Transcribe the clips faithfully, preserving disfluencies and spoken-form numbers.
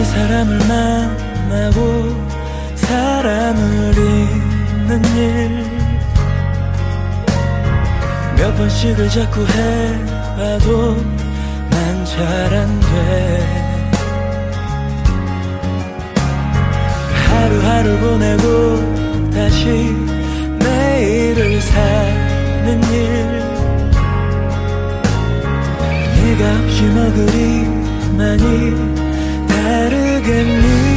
사람이 사람을 만나고 사람을 잊는 일 몇 번씩을 자꾸 해봐도 난 잘 안 돼. 하루하루 보내고 다시 내일을 사는 일 네가 없이 뭐 그리 많이 다르겠니.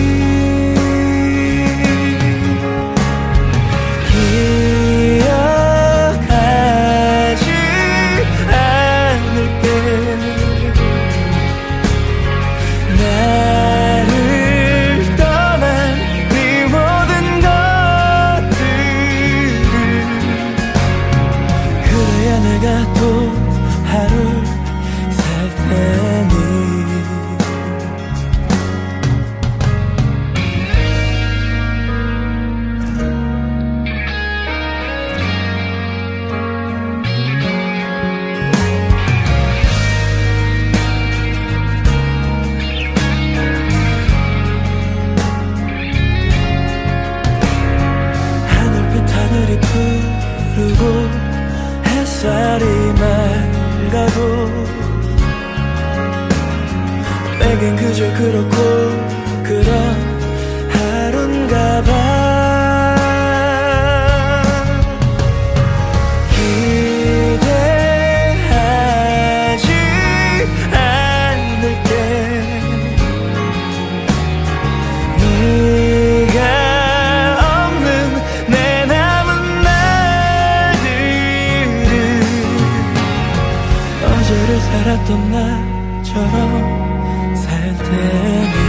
푸르고 햇살이 맑아도 내겐 그저 그렇고 그런 하루인가 봐. 기대하지 않을게. 네가 없는 내 남은 날들은 어제를 살았던 나처럼 살 테니.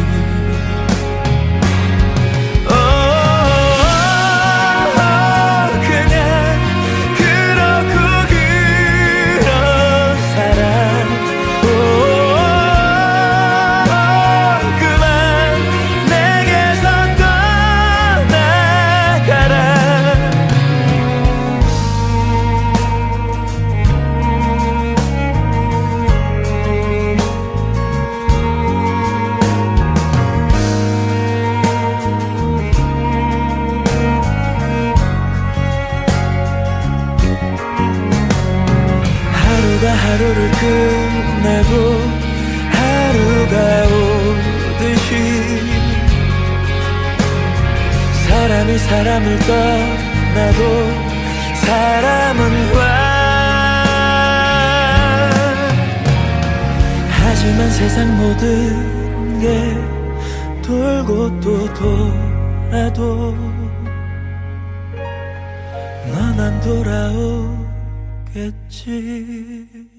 하루를 끝내도 하루가 오듯이 사람이 사람을 떠나도 사람은 와. 하지만 세상 모든 게 돌고 또 돌아도 넌 안 돌아오겠지.